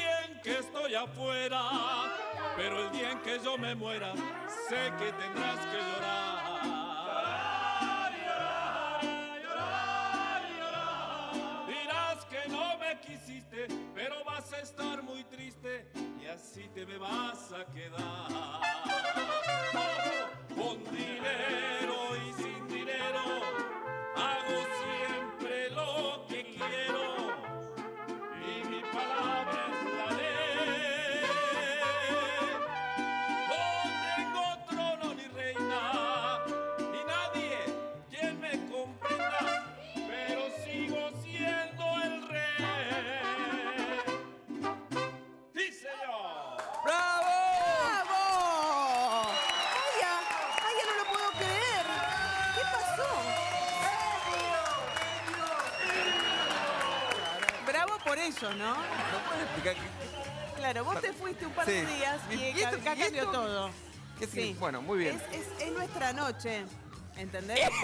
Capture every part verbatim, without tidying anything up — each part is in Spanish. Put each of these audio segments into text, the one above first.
bien que estoy afuera, pero el día en que yo me muera, sé que tendrás que llorar. Quisiste, pero vas a estar muy triste y así te me vas a quedar. Con dinero y sin dinero hago siempre lo que quiero y mi palabra es la ley. No tengo trono ni reina ni nadie quien me comprenda, pero sigo siendo el rey. Por eso, ¿no? ¿No puedes explicar? Claro, vos te fuiste un par de Sí. días y, ¿Y esto- acá y cambió esto? todo. ¿Qué sí? Bueno, muy bien. Es, es, es nuestra noche, ¿entendés? Es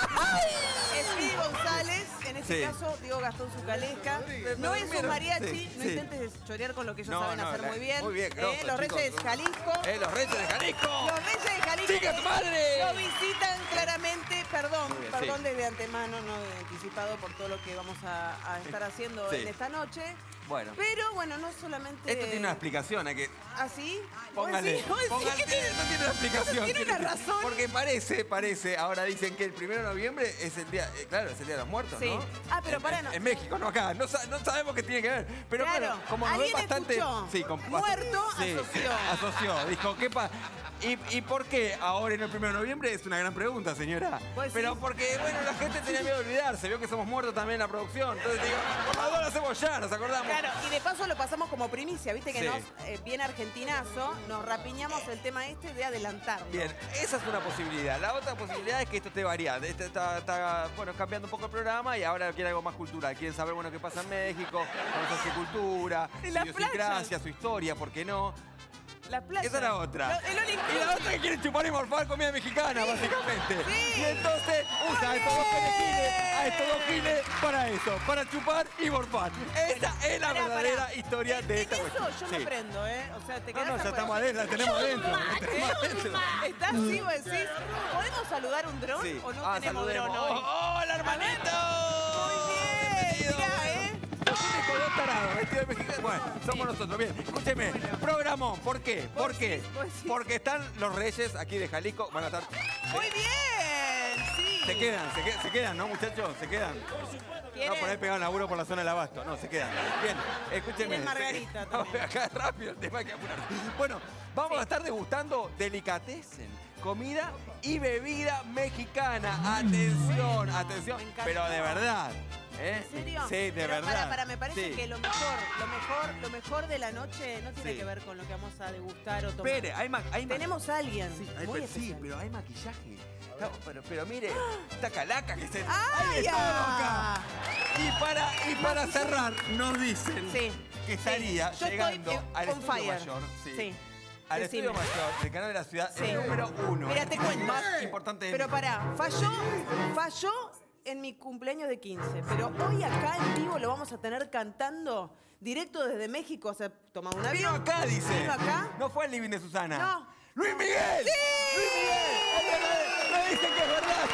Speedy González, en este Sí. caso, Diego Gastón Zucalesca. Me- No me es un durmieron. mariachi, Sí, no sí. intentes chorear con lo que ellos No, saben no, hacer la- muy bien. muy bien, Eh, grosso, los chicos. Reyes de Jalisco. ¡Eh, los Reyes de Jalisco! Los Reyes de Jalisco. ¡Chica tu madre! Lo visitan claramente, perdón, Muy bien, perdón sí. desde antemano, no de anticipado por todo lo que vamos a, a estar haciendo Sí. en esta noche. Bueno. Pero bueno, no solamente. Esto tiene una explicación, hay que... ¿Así? Póngale, póngale, ¿Qué tiene? esto tiene una explicación. Tiene una razón. Porque parece, parece, ahora dicen que el primero de noviembre es el día, eh, claro, es el día de los muertos, Sí. ¿no? Ah, pero En- pará, en, no. en México, no acá, no, sa- no sabemos qué tiene que ver. Pero Claro, claro, como nos ven alguien bastante... escuchó, Sí, con, muerto, sí, asoció. asoció, dijo, ¿qué pasa? ¿Y, ¿Y por qué ahora en el primero de noviembre? Es una gran pregunta, señora. Pues Pero sí. porque, bueno, la gente tenía miedo de olvidarse, vio que somos muertos también en la producción. Entonces digo, por la duda lo hacemos ya, nos acordamos. Claro, y de paso lo pasamos como primicia, viste que Sí. nos, eh, bien argentinazo, nos rapiñamos el tema este de adelantarlo. Bien, esa es una posibilidad. La otra posibilidad es que esto esté variando. Este está, está, bueno, cambiando un poco el programa y ahora quiere algo más cultural. Quieren saber, bueno, qué pasa en México, conocer su cultura, Y su las idiosincrasia, playas. su historia, ¿por qué no? La playa. Esa es la otra. Lo- el all Y la inclusive. otra que quieren chupar y morfar comida mexicana, Sí. básicamente. Sí. Y entonces usa a estos dos perejiles, a estos dos giles para eso, para chupar y morfar. Esa es la Pará, verdadera pará. historia En- de en esta eso cuestión. yo Sí. me prendo, ¿eh? O sea, te No, quedás no, ya afuera. estamos adentro, la tenemos adentro. la tenemos adentro. ¿Estás así vos decís? ¿Podemos saludar un dron Sí. o no Ah, tenemos saludemos. dron hoy? ¡Oh, hola, hermanito! Muy bien, Bienvenido. mirá, ¿eh? Los únicos dos tarados vestidos de mexicano. Bueno, somos nosotros. Bien, escúcheme. Programón. ¿Por qué? ¿Por Vos qué? sí, vos sí. Porque están los reyes aquí de Jalisco. Van a estar... Muy bien, sí. Se quedan, se, que- se quedan, ¿no, muchachos? Se quedan. ¿Quieren? No, por ahí pegaron laburo por la zona del abasto. No, se quedan. Bien, escúcheme. Tienen margarita Se- también. Acá rápido, el tema hay que apurarse. Bueno, vamos Sí. a estar degustando delicatessen, comida y bebida mexicana. Atención, atención. Me encanta. Pero de verdad. ¿eh? ¿En serio? Sí, de Pero verdad. Para, para, me parece Sí. que lo mejor, lo mejor, lo mejor de la noche no tiene Sí. que ver con lo que vamos a degustar o tomar. Espere, hay, ma hay ma- Tenemos a alguien Sí, hay- muy pero, sí, especial. pero hay maquillaje. Está- Pero, pero mire, esta calaca que se... ¡Ay, ¡Ahí está, ah! loca! Y para, y para cerrar, nos dicen Sí, que sí. estaría Yo estoy, llegando eh, al on estudio fire. mayor. Sí. Sí. Al Decime. estudio mayor del canal de la ciudad, Sí. el número uno. Mira, te el cuento. más importante de Pero México. pará, falló, falló en mi cumpleaños de quince. Pero hoy acá en vivo lo vamos a tener cantando directo desde México. O sea, toma un Vino avión. acá, dice. Vino acá. No fue el living de Susana. No. ¡Luis Miguel! ¡Sí! ¡Luis Miguel! ¡Ay, ay, ay! Me dicen que es verdad.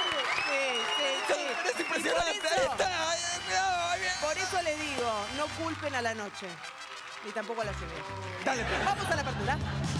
Sí, sí, sí. Es impresionante. Y por Ahí eso- está. Ay, ay, cuidado, ahí viene. Por eso le digo, no culpen a la noche. Ni tampoco a la lluvia. Dale, pues. Vamos a la apertura.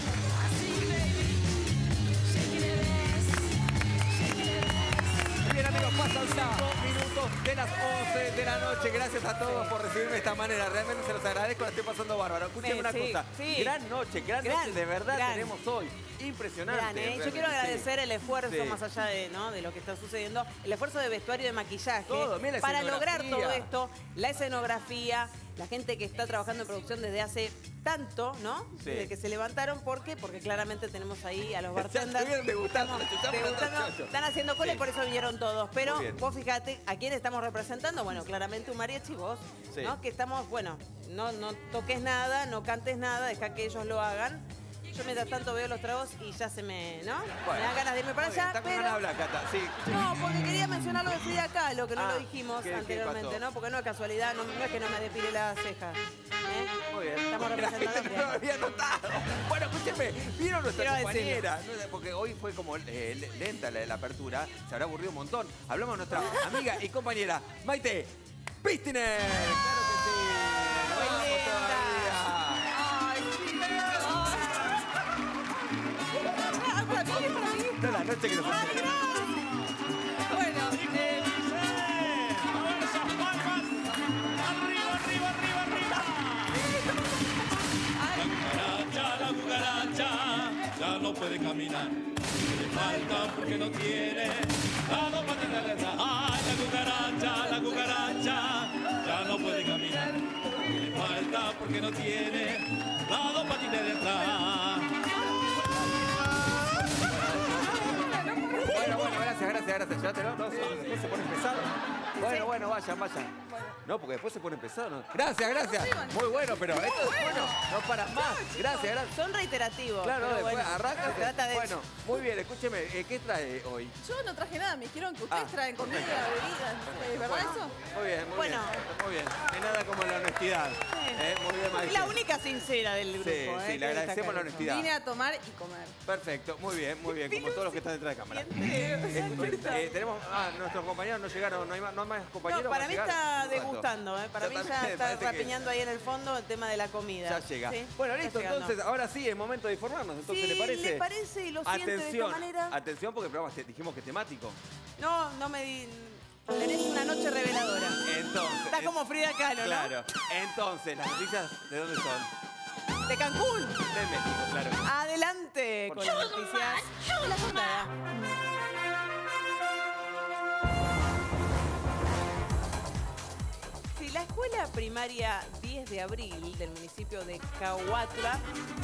Bien, amigos, pasan cinco minutos de las once de la noche. Gracias a todos por recibirme de esta manera. Realmente se los agradezco, la estoy pasando bárbaro. Escúcheme Sí, una sí, cosa. sí. Gran noche, gran, Gran, noche de verdad gran. tenemos hoy. Impresionante. Gran, ¿eh? Yo realmente, quiero agradecer sí. el esfuerzo, Sí. más allá de, ¿no? de lo que está sucediendo, el esfuerzo de vestuario y de maquillaje Todo, mira la para lograr escenografía. todo esto, la escenografía, la gente que está trabajando en producción desde hace tanto, ¿no? Sí. Desde que se levantaron, ¿por qué? Porque claramente tenemos ahí a los Ya bartenders. estuvieron degustando, Estamos estamos degustando, degustando. están haciendo cola Sí. y por eso vinieron todos. Pero Muy bien. vos fíjate, ¿a quién estamos representando? Bueno, claramente un mariachi, vos, Sí. ¿no? Que estamos, bueno, no, no toques nada, no cantes nada, deja que ellos lo hagan. Yo mientras tanto veo los tragos y ya se me, ¿no? me dan ganas de irme para muy bien, allá, Está con pero... ganas de hablar, Cata. Sí. No, porque quería mencionar lo de Frida Kahlo, que no Ah, lo dijimos ¿qué- qué anteriormente, pasó? ¿no? Porque no es casualidad, no, no es que no me depile la ceja. ¿eh? Muy bien. Está la diciendo gente no también. lo había notado. Bueno, escúcheme, ¿vieron nuestra Quiero compañera? No, Porque hoy fue como eh, lenta la, la apertura, se habrá aburrido un montón. Hablamos de nuestra amiga y compañera, Maite Pistiner. Claro que sí. Nos Muy vamos linda. todavía. Ay, chicos. Ah, para mí, para mí. Toda la noche que nos Ay, gracias. Bueno, Y como eh, dice, a ver esas palmas. Arriba, arriba, arriba, arriba. ay, La cucaracha, la cucaracha, ya no puede caminar. Le falta porque no tiene las dos patitas de atrás. Ay, la cucaracha, la cucaracha, ya no puede caminar. Le falta porque no tiene las dos patitas de atrás. Bueno, bueno, gracias, gracias, gracias. Llévatelo, no, después se pone pesado. Bueno, bueno, vayan, vayan. No, porque después se pone pesado. ¿no? Gracias, gracias. Muy bueno, pero esto es bueno. No paras más. Gracias, gracias. son reiterativos. Claro, pero después bueno, arranca. se trata de Bueno, muy bien, escúcheme, eh, ¿qué trae hoy? Yo no traje nada, me dijeron que ustedes Ah, traen comida, perfecto. bebidas, ¿es verdad Bueno, eso? Muy bien, muy Bueno. bien. Muy bien. No hay nada como la honestidad. Eh, muy bien, Es Maite. la única sincera del grupo. Sí, eh, sí, que le agradecemos destacar la eso. honestidad. Vine a tomar y comer. Perfecto, muy bien, muy bien. Como todos los que están detrás de cámara. Siente, Escuchen, eh, tenemos, ah, nuestros compañeros no llegaron, no hay más, no hay más compañeros. No, para van a mí llegar. está ¿Cuánto? degustando, ¿eh? Para Ya mí ya también, está parece que rapiñando ahí en el fondo el tema de la comida. Ya llega. Sí, Bueno, está listo, llegando. entonces, ahora sí, es momento de informarnos. Entonces, Sí, ¿le parece? ¿le parece y lo siente de esta Atención, manera? atención, porque el programa te- dijimos que temático. No, no me di... Tenés una noche reveladora. Entonces. Está como Frida Kahlo, ¿no? Claro. Entonces, ¿las noticias de dónde son? De Cancún. De México, claro. Adelante Por con las noticias de la jornada. Sí, la escuela primaria diez de abril del municipio de Cahuatla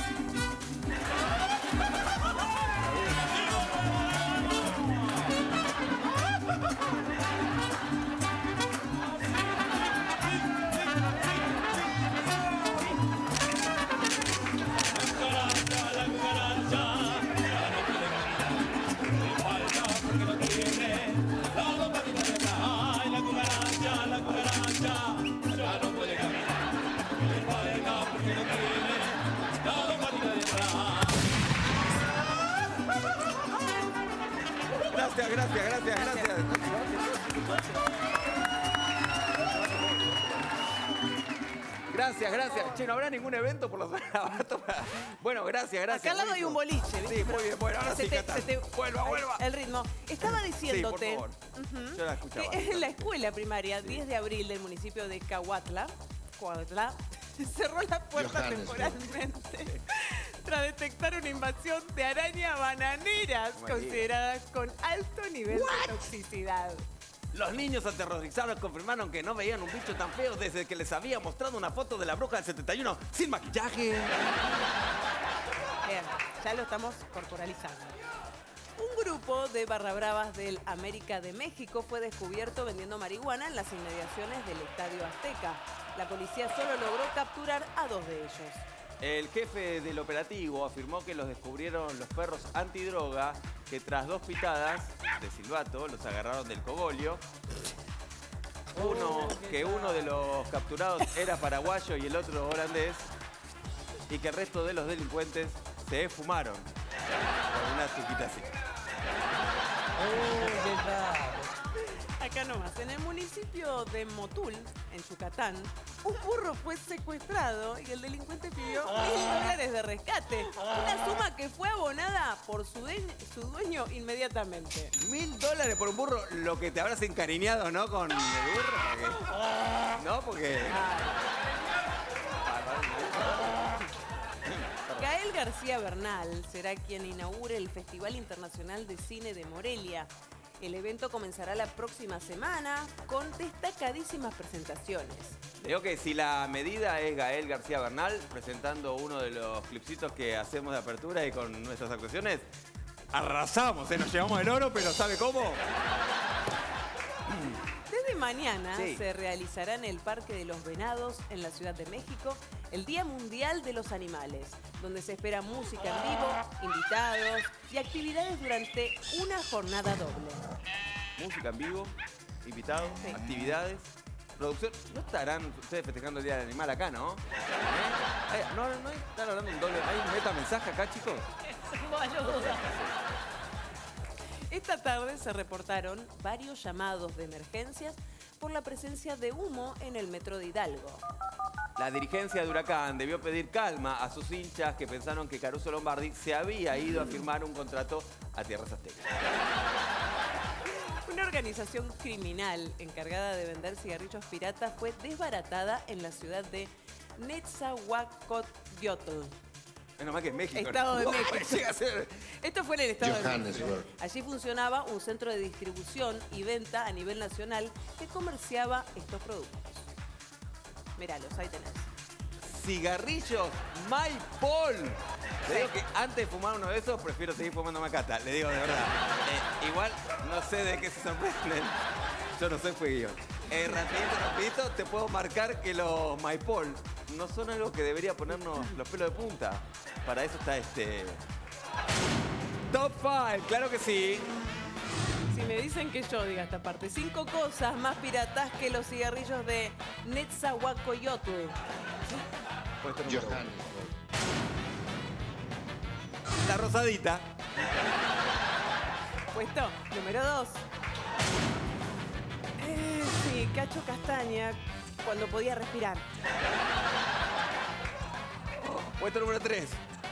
Cucaracha, la cucaracha, ya no puede caminar. Le falta porque no tiene las dos patitas de atrás. Ay, la cucaracha, la cucaracha, ya no puede caminar. Le falta porque no tiene las dos patitas de atrás. Gracias, gracias, gracias, gracias. Gracias, gracias. Che, ¿no habrá ningún evento por los baratos? Bueno, gracias, gracias. Acá al lado hay un buenísimo. boliche, ¿viste? Sí, muy bien. Bueno, ahora Se sí, te- Cata. se te- Vuelva, vuelva. El ritmo. Estaba diciéndote Sí, por favor. Yo la escuchaba. que en la escuela primaria diez de abril del municipio de Cahuatla, Cuautla, cerró la puerta temporalmente tras detectar una invasión de arañas bananeras Buenísimo. consideradas con alto nivel de toxicidad. Los niños aterrorizados confirmaron que no veían un bicho tan feo desde que les había mostrado una foto de la bruja del setenta y uno sin maquillaje. Bien, ya lo estamos corporalizando. Un grupo de barra bravas del América de México fue descubierto vendiendo marihuana en las inmediaciones del Estadio Azteca. La policía solo logró capturar a dos de ellos. El jefe del operativo afirmó que los descubrieron los perros antidroga que tras dos pitadas de silbato los agarraron del cogolio. Uno, que uno de los capturados era paraguayo y el otro holandés. Y que el resto de los delincuentes se esfumaron con una tuquita así. Acá nomás, en el municipio de Motul, en Yucatán, un burro fue secuestrado y el delincuente pidió mil dólares de rescate. Una suma que fue abonada por su, de- su dueño inmediatamente. Mil dólares por un burro, lo que te habrás encariñado, ¿no? Con el burro. Porque- ¿No? Porque... Gael García Bernal será quien inaugure el Festival Internacional de Cine de Morelia. El evento comenzará la próxima semana con destacadísimas presentaciones. Digo que si la medida es Gael García Bernal presentando uno de los clipsitos que hacemos de apertura y con nuestras actuaciones, arrasamos, ¿eh? Nos llevamos el oro, pero ¿sabe cómo? Desde mañana Sí. se realizará en el Parque de los Venados, en la Ciudad de México, el Día Mundial de los Animales, donde se espera música en vivo, invitados y actividades durante una jornada doble. Música en vivo, invitados, Sí. actividades, producción. ¿No estarán ustedes festejando el Día del Animal acá, no? ¿Eh? Ay, no, no, no están hablando un doble. ¿Hay un metamensaje acá, chicos? Esta tarde se reportaron varios llamados de emergencias por la presencia de humo en el metro de Hidalgo. La dirigencia de Huracán debió pedir calma a sus hinchas que pensaron que Caruso Lombardi se había ido a firmar un contrato a Tierras Aztecas. Una organización criminal encargada de vender cigarrillos piratas fue desbaratada en la ciudad de Netzahualcoyotl. Menos mal que es México. Estado de No, México. llega a ser- Esto fue en el estado de México. Allí funcionaba un centro de distribución y venta a nivel nacional que comerciaba estos productos. Míralos, ahí tenés. Cigarrillos Maipol. Le digo que antes de fumar uno de esos, prefiero seguir fumando macata. Le digo de verdad. Eh, igual, no sé de qué se sorprenden. Yo no soy fueguillo. Eh, rapidito, rapidito, te puedo marcar que los Maipol no son algo que debería ponernos los pelos de punta. Para eso está este... Top cinco, claro que sí. Si me dicen que yo diga esta parte, cinco cosas más piratas que los cigarrillos de Netzahualcoyotl. Puesto número uno. La rosadita. Puesto número dos. Eh, sí, Cacho Castaña cuando podía respirar. Puesto número tres.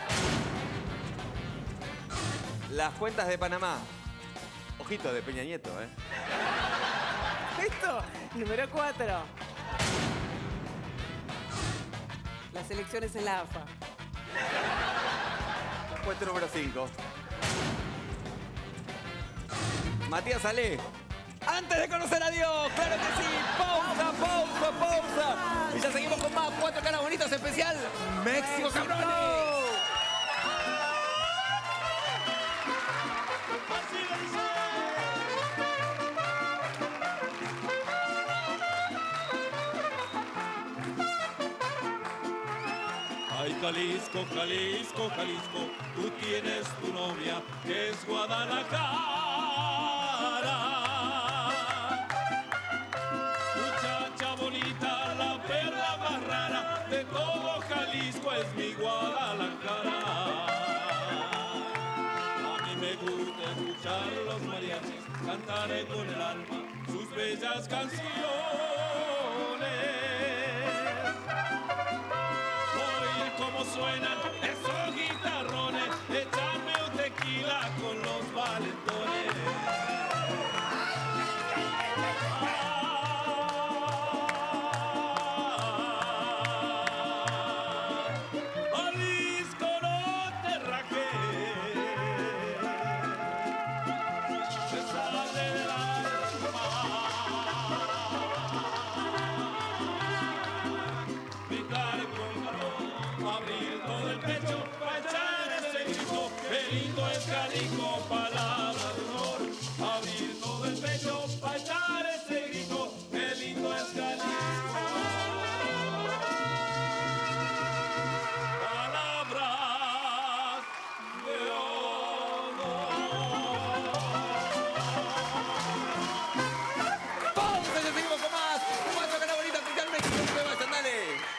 Las cuentas de Panamá. Ojito de Peña Nieto, ¿eh? Puesto número cuatro. Las elecciones en la A F A. Puesto número cinco. Matías Ale. Antes de conocer a Dios, claro que sí. Pausa, pausa, pausa. Y ya seguimos con más Cuatro Caras Bonitas especial. México, cabrones. Ay, Jalisco, Jalisco, Jalisco, tú tienes tu novia que es Guadalajara. Muchacha bonita, la perla más rara de todo Jalisco es mi Guadalajara. A mí me gusta escuchar los mariachis cantar con el alma sus bellas canciones. Cómo suenan esos guitarrones, echarme un tequila con los valentones. Ah, Jalisco, no te rajes, te sale del alma. Gritar con calor, abrir todo el pecho, para echar ese grito, qué lindo es Jalisco, palabra de honor. Abrir todo el pecho, para echar ese grito, qué lindo es Jalisco. Palabras de honor. Pausa, ya seguimos con más. Cuatro Caras Bonitas especial México. No se vayan, dale.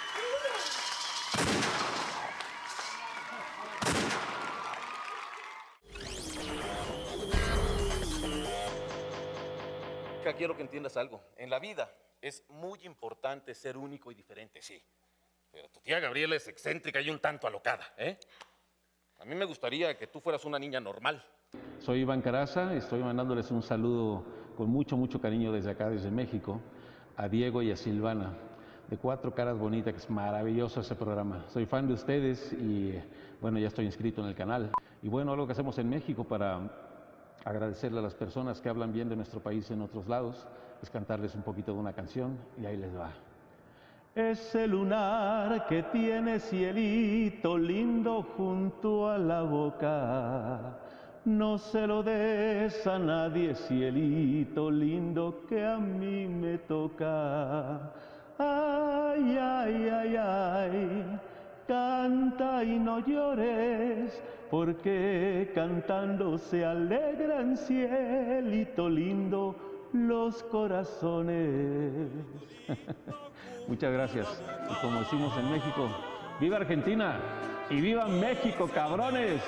Quiero que entiendas algo. En la vida es muy importante ser único y diferente, sí. Pero tu tía Gabriela es excéntrica y un tanto alocada, ¿eh? A mí me gustaría que tú fueras una niña normal. Soy Iván Caraza, estoy mandándoles un saludo con mucho, mucho cariño desde acá, desde México, a Diego y a Silvana, de Cuatro Caras Bonitas, que es maravilloso ese programa. Soy fan de ustedes y, bueno, ya estoy inscrito en el canal. Y bueno, algo que hacemos en México para agradecerle a las personas que hablan bien de nuestro país en otros lados es cantarles un poquito de una canción y ahí les va. Ese lunar que tiene cielito lindo junto a la boca, no se lo des a nadie, cielito lindo que a mí me toca. Ay, ay, ay, ay, canta y no llores, porque cantando se alegran, cielito lindo, los corazones. Muchas gracias. Y como decimos en México, ¡Viva Argentina! ¡Y viva México, cabrones!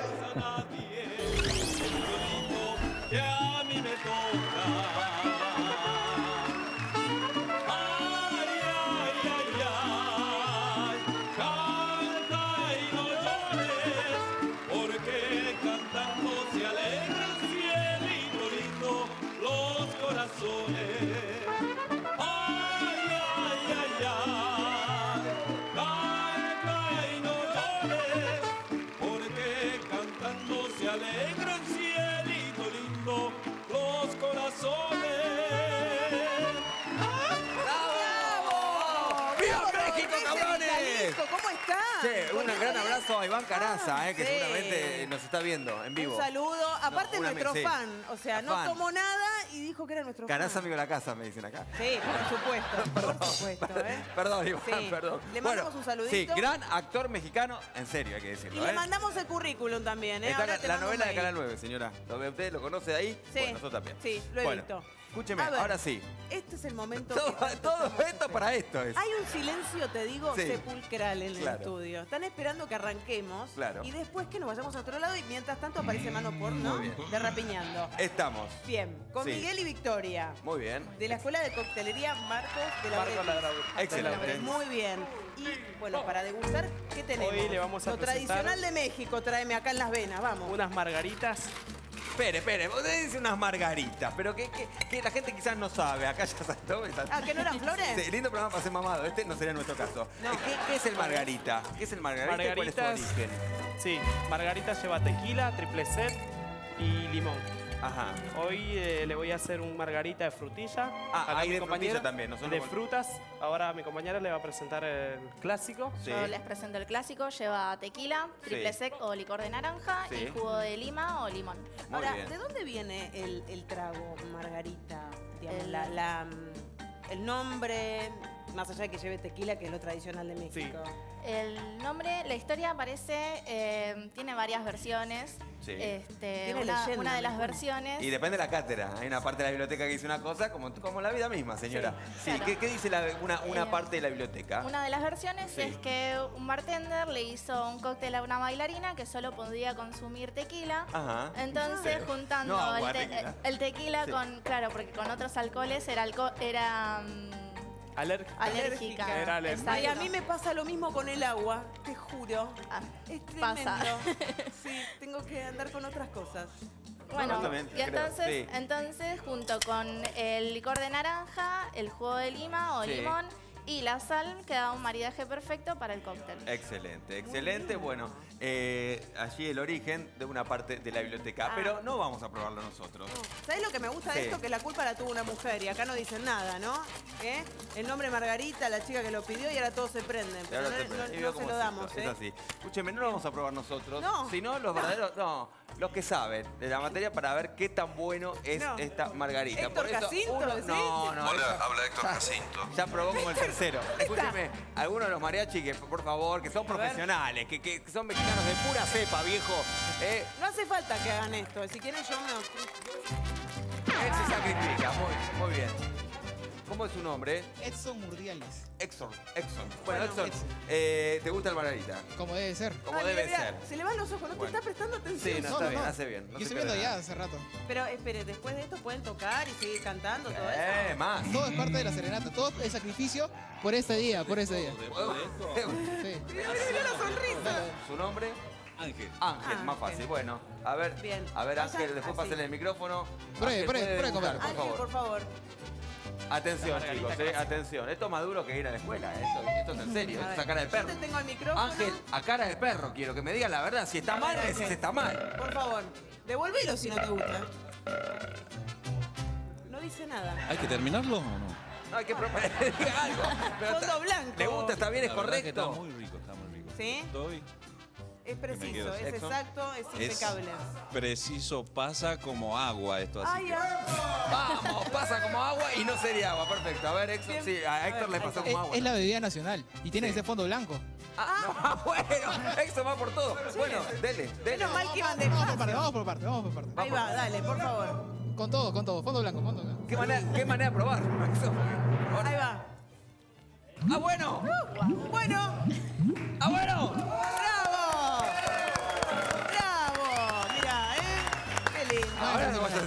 Que a mí me toca. Ay, ay, ay, ay, canta y no llores, porque cantando se alegran cielito lindo los corazones. Ay, ay, ay, ay, canta y no llores, porque cantando se alegran cielito lindo los corazones. ¡Bravo! ¡Viva México, cabrones! Jalisco, ¿cómo estás? Che, un gran abrazo a Iván Caraza, eh, que Sí. seguramente nos está viendo en vivo. Un saludo. Aparte, una- nuestro sí. fan. O sea, no Fan. tomó nada y dijo que era nuestro Caraza, fan. amigo de la casa, me dicen acá. Sí, por supuesto. Por supuesto, ¿eh? Perdón, Iván, Sí. perdón. Le mandamos Bueno, un saludito. Sí, gran actor mexicano, en serio, hay que Y decirlo. le ¿eh? mandamos el currículum también, ¿eh? Está Ahora la, te la mando un novela de mail. Canal nueve, señora. ¿Lo ve usted? ¿Lo conoce de ahí? Sí. Bueno, nosotros también. Sí, lo he Bueno, visto. Escúcheme, A ver, ahora sí. Este es el momento. Todo, que tanto todo estamos esto esperando. para esto es. Hay un silencio, te digo, Sí. sepulcral en el Claro. estudio. Están esperando que arranquemos. Claro. Y después que nos vayamos a otro lado y mientras tanto aparece Mano Porno Muy bien. de Rapiñando. Estamos. Bien, con Sí. Miguel y Victoria. Muy bien. De la Escuela de Coctelería Marcos de la Marcos Lagrau. Excelente. Muy bien. Y bueno, para degustar, ¿qué tenemos? Hoy le vamos a Lo presentar- tradicional de México, tráeme acá en las venas, vamos. Unas margaritas. Espere, espere. Usted dice unas margaritas, pero que, que, que la gente quizás no sabe. Acá ya saltó. ya- Ah, ¿que no eran flores? Sí, lindo programa para ser mamado. Este no sería nuestro caso. No. Eh, ¿Qué, qué es el margarita? ¿Qué es el margarita y cuál es su Margaritas. origen? Sí, margaritas lleva tequila, triple sec y limón. Ajá. Hoy eh, le voy a hacer un margarita de frutilla. Ah, Acá hay mi de compañera, frutilla también, no solo de con- frutas. Ahora mi compañera le va a presentar el clásico. Sí. Yo les presento el clásico, lleva tequila, triple Sí. sec o licor de naranja Sí. y jugo de lima o limón. Muy Ahora, bien. ¿de dónde viene el, el trago Margarita? Digamos, El- la, la, mm, el nombre, más allá de que lleve tequila, que es lo tradicional de México. El nombre, la historia aparece, eh, tiene varias versiones. Sí. Este, Tiene una, leyenda, una de las ¿no? versiones. Y depende de la cátedra. Hay una parte de la biblioteca que dice una cosa, como, como la vida misma, señora. Sí, claro. ¿qué, qué dice la- una, una Eh, parte de la biblioteca? Una de las versiones Sí. es que un bartender le hizo un cóctel a una bailarina que solo podía consumir tequila. Ajá. Entonces, Sí. juntando No, agua, el, te- tequila. el tequila Sí. con, claro, porque con otros alcoholes era, alco- era mm, Aler- alérgica. Era alérgica. Ay, a Exacto. mí me pasa lo mismo con el agua, te juro. Ah, Es pasa. tremendo. Sí, tengo que andar con otras cosas. Bueno, No, también, y creo, entonces, sí. entonces, junto con el licor de naranja, el jugo de lima o Sí. limón y la sal, queda un maridaje perfecto para el cóctel. Excelente, excelente. Bueno, eh, allí el origen de una parte de la biblioteca. Ah. Pero no vamos a probarlo nosotros. ¿Sabes lo que me gusta de Sí. esto? Que la culpa la tuvo una mujer y acá no dicen nada, ¿no? ¿Eh? El nombre Margarita, la chica que lo pidió y ahora todos se prenden. Y Pero ahora no, te- no- y no veo se cómo lo es damos, esto, ¿eh? Es así. Escúcheme, no lo vamos a probar nosotros, No. sino los verdaderos, no, los que saben de la materia para ver qué tan bueno es No. esta margarita. Héctor Jacinto, uno- ¿decís? no, no, Hola, esa- habla Héctor Jacinto. ya probó como el tercero. Escúcheme, algunos de los mariachis que, por favor, que son profesionales, que, que son mexicanos de pura cepa, viejo. Eh, No hace falta que hagan esto. Si quieren yo me... él se sacrifica, muy, muy bien. ¿Cómo es su nombre? Edson Murdiales, Exxon, Exxon. Bueno, Bueno, Exxon, Edson. eh, ¿te gusta el margarita? como debe ser. Como Ah, debe mira, ser. mira, se le van los ojos, no Bueno. te está prestando atención. Sí, no, está bien, hace bien. No Yo se estoy pierde viendo ya nada. hace rato. Pero espere, después de esto pueden tocar y seguir cantando, todo Eh, eso. más. Todo es parte de la serenata, todo es sacrificio por este día, por este día. Sí. Mira, mira, mira la sonrisa. ¿Su nombre? Ángel. Ángel, Ah, más Ángel. fácil. Bueno, a ver, Bien. a ver Vaya, Ángel, después así. pásale el micrófono. Pruebe, Ángel, pruebe, puede pruebe degustar, comer. por Ángel, favor. por favor. Atención, Margarita chicos, eh, clásica. atención. Esto es más duro que ir a la escuela, eh. esto, esto es en serio, A esto es ver, a cara de yo perro. te tengo el micrófono. Ángel, a cara de perro quiero que me diga la verdad. Si está mal, me decís está mal. Por favor, devuélvelo si no te gusta. No dice nada. ¿Hay que terminarlo o no? No hay que proponer, diga algo. Pero Fondo está- blanco. ¿Le gusta? ¿Está bien? ¿Es La verdad que correcto? está muy rico, está muy rico. ¿Sí? Estoy Es me preciso, quedo. es Exxon. exacto, es Es impecable. preciso, pasa como agua esto así. Ay, que- ah, Vamos, pasa como agua y no sería agua. Perfecto. A ver, Héctor. Bien. Sí, a A Héctor ver, le ahí pasó está. Es, como agua. es la bebida nacional y tiene Sí. que ser fondo blanco. Ah, no, bueno, Héctor va por todo. Bueno, dele, dele. menos mal que iban Vamos por parte, despacio. vamos por parte, vamos por parte. Ahí va, dale, por favor. Con todo, con todo, fondo blanco, fondo blanco. ¿Qué manera, qué manera de probar? Ahí va. Ah, bueno. Bueno, Ah, bueno.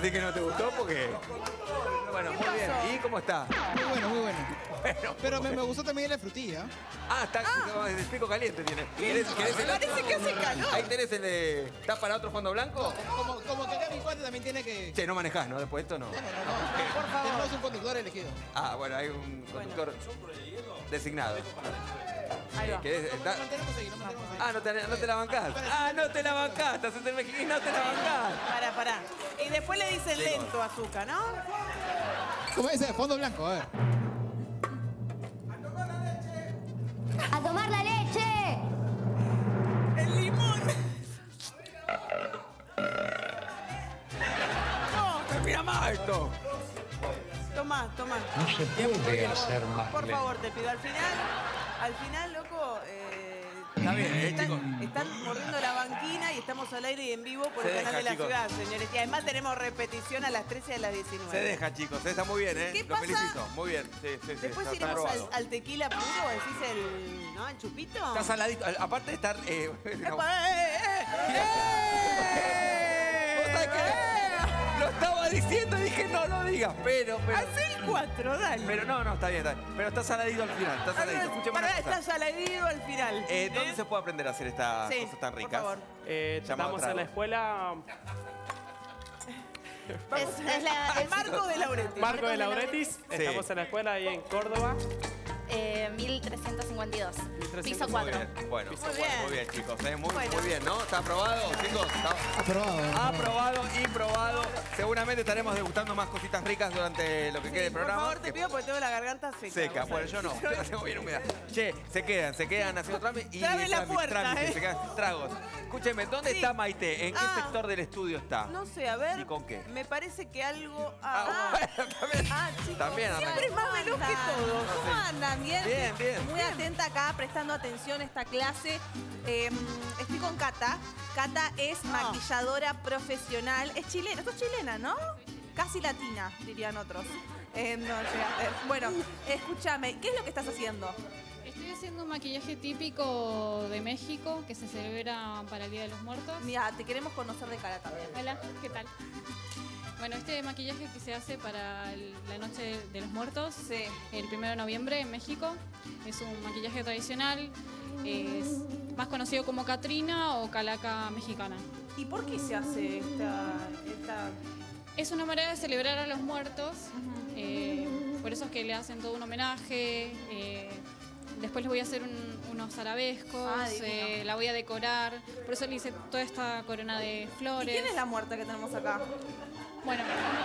decir que no te gustó porque... Bueno, muy bien. ¿Y cómo está? Muy bueno, muy bueno. Bueno, Pero me, me gustó también la frutilla. Ah, está el pico caliente tiene. ¿Querés, querés el Parece que hace calor. Ahí tenés el de... ¿Estás para otro fondo blanco? Como, como que acá mi cuate también tiene que... Che, no manejás, ¿no? Después de esto no. No, no, no. Por favor. Tenemos un conductor elegido. Ah, bueno, hay un conductor designado. Ahí va. ¿Querés- Nos está- mantenemos ahí, nos mantenemos ahí. Ah, no te, no te la bancás. Ah, no te la bancás. Estás en México y no te la bancás. Pará, pará. Y después le dicen lento azúcar, ¿no? ¿Cómo es ese? Fondo blanco, a ver. ¡A tomar la leche! El limón. No, ¡Mira más esto! Tomá, tomá. No se puede hacer más Por lento. favor, te pido al final. Al final, loco. Eh, Está bien, eh, están, chicos. están mordiendo la banquina y estamos al aire y en vivo por Se el canal deja, de la chicos. ciudad, señores. Y además tenemos repetición a las trece y a las diecinueve. Se deja, chicos. Está muy bien, ¿eh? ¿Qué Lo pasa? felicito. Muy bien. Sí, sí, sí. Después está, está iremos al, aprobado. al tequila puro, decís el. ¿No? ¿El chupito? Está saladito. Al- Aparte de estar... Eh, no. ¡Epa, eh, eh, eh! ¿Vos sabés qué? Lo estaba diciendo y dije no lo digas. Pero, pero... Hacé el cuatro, dale. Pero no, no, está bien, está bien. Pero está saladito al final. Está saladito. Escúchame Pará, una cosa. está saladito al final. Eh, ¿Dónde se puede aprender a hacer estas Sí, cosas tan por ricas? favor. Eh, Llamado estamos en la trago. escuela Es, es la, El Marco de Lauretis. Marco de Lauretis. Estamos en la escuela ahí en Córdoba. eh, mil trescientos cincuenta y dos. Piso Muy cuatro. bien. Bueno, Muy bueno, bien. muy bien, chicos. eh, Muy, Bueno. muy bien, ¿no? ¿Está aprobado, chicos? ¿Está Aprobado. aprobado y probado? Seguramente estaremos degustando más cositas ricas durante lo que quede del Por programa. favor, te Que- pido porque tengo la garganta seca. Seca, vos bueno, sabés. yo no, yo la tengo bien húmeda. Che, se quedan, se quedan haciendo trámites y Trabe la trámites, puerta, trámites, ¿eh? se quedan sin tragos. Escúcheme, ¿dónde Sí. está Maite? ¿En qué Ah. sector del estudio está? No sé, a ver. ¿Y con qué? Me parece que algo. Ah, Ah, bueno, también. Ah, chicos, También arrancó. siempre es más veloz que todos. ¿Cómo andan? Bien. Bien, bien. Muy atenta acá, prestando atención a esta clase. Eh, estoy con Cata. Cata es Ah. maquilladora profesional. Es chilena. Sos chilena, ¿no? Casi latina, dirían otros. Eh, no llegaste. Bueno, escúchame, ¿qué es lo que estás haciendo? Estoy haciendo un maquillaje típico de México que se celebra para el Día de los Muertos. Mira, te queremos conocer de cara también. Hola, ¿qué tal? Bueno, este maquillaje que se hace para el- la Noche de los Muertos, Sí. el primero de noviembre en México, es un maquillaje tradicional, es más conocido como Catrina o Calaca mexicana. ¿Y por qué se hace esta, esta... Es una manera de celebrar a los muertos, eh, por eso es que le hacen todo un homenaje. eh, después les voy a hacer un- unos arabescos, Ah, divino. eh, la voy a decorar, por eso le hice toda esta corona de ¿Y flores. quién es la muerta que tenemos acá? Bueno,